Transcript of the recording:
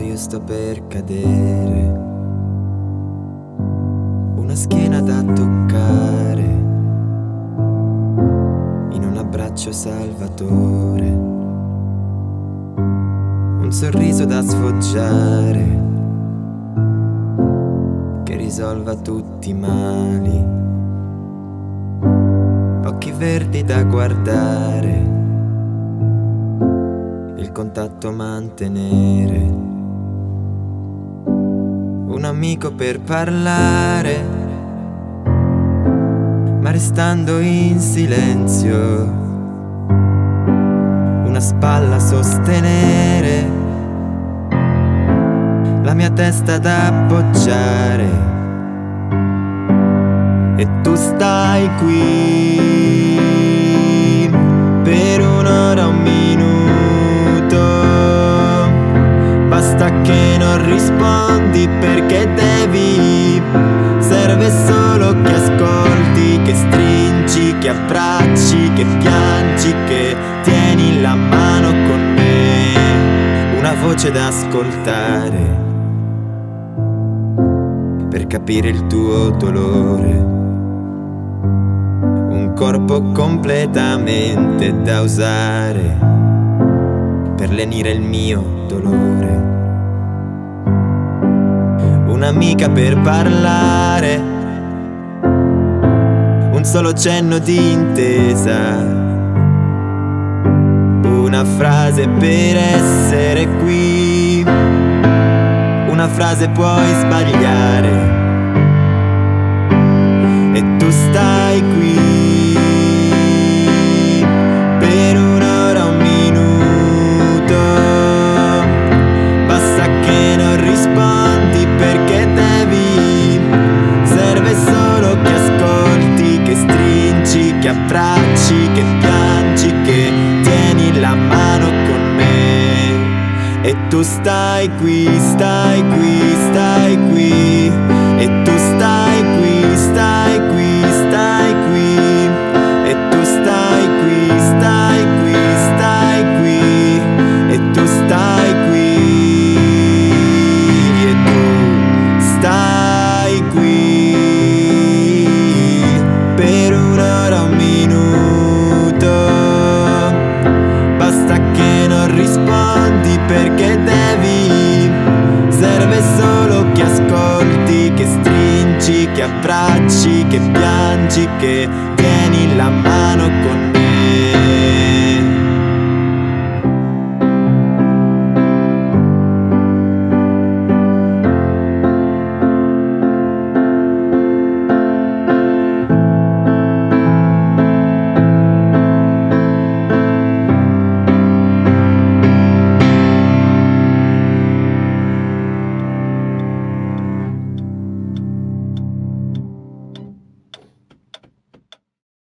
io sto per cadere, una schiena da toccare, in un abbraccio salvatore, un sorriso da sfoggiare, che risolva tutti i mali, occhi verdi da guardare, il contatto mantenere, un amico per parlare, ma restando in silenzio, una spalla a sostenere, la mia testa da appoggiare, e tu stai qui per un'ora, un minuto, basta che non rispondi perché devi, serve solo che ascolti, che stringi, che abbracci, che piangi, che tieni la mano con me, una voce da ascoltare per capire il tuo dolore, un corpo completamente da usare per lenire il mio dolore, un'amica per parlare, un solo cenno di intesa, una frase per essere qui, una frase puoi sbagliare, e tu stai qui per un'ora, un minuto, basta che non rispondi perché devi, serve solo che ascolti, che stringi, che abbracci, che piangi, che tieni la mano con me, e tu stai qui, stai qui, stai qui, e tu stai qui, stai qui, stai qui, e tu stai qui, stai qui, stai qui, e tu stai qui, e tu stai qui per un'ora, un minuto, basta che non rispondi perché devi, serve solo che ascolti, che stringi, che abbracci, che piangi, che tieni la mano